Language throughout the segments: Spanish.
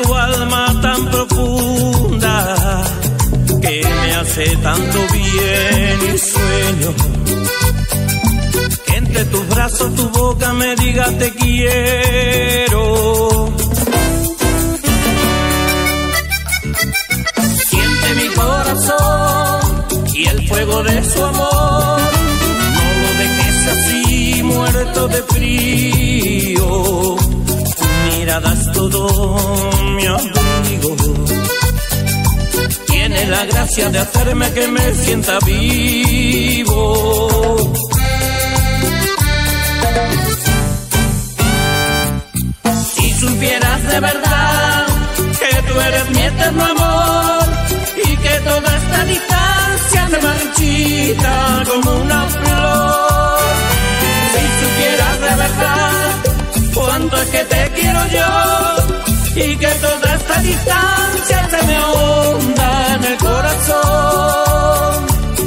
tu alma tan profunda que me hace tanto bien y sueño que entre tus brazos tu boca me diga te quiero. Siente mi corazón y el fuego de su amor, no lo dejes así muerto de frío. Tu mirada es todo mi abrigo, tiene la gracia de hacerme que me sienta vivo. Si supieras de verdad que tú eres mi eterno amor y que toda esta distancia se marchita como una flor. Si supieras de verdad cuánto es que te quiero yo y que toda esta distancia se me ahonda en el corazón.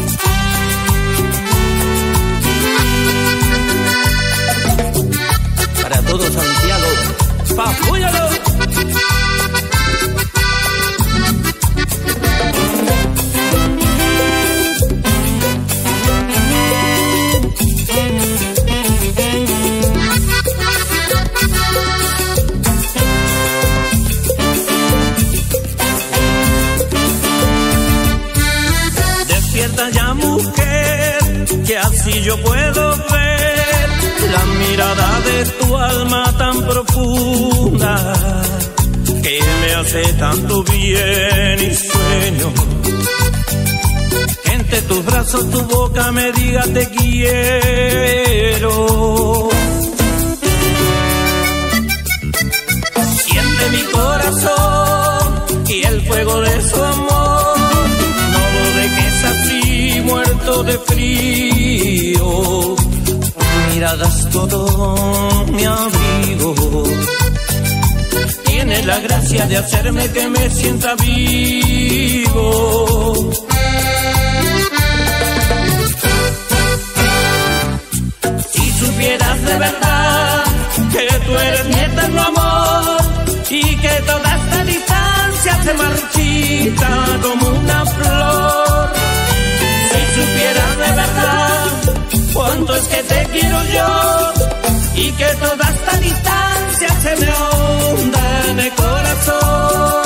Para todo Santiago, ¡papúyalo! Ya mujer, que así yo puedo ver la mirada de tu alma tan profunda que me hace tanto bien y sueño que entre tus brazos tu boca me diga te quiero. Siente mi corazón y el fuego de su amor, no lo dejes así muerto de frío. Tu mirada es todo mi abrigo, tiene la gracia de hacerme que me sienta vivo. Si supieras de verdad que tú eres mi eterno amor y que toda esta distancia se marchita como una flor. Si supieras de verdad cuánto es que te quiero yo y que toda esta distancia se me ahonda en el corazón.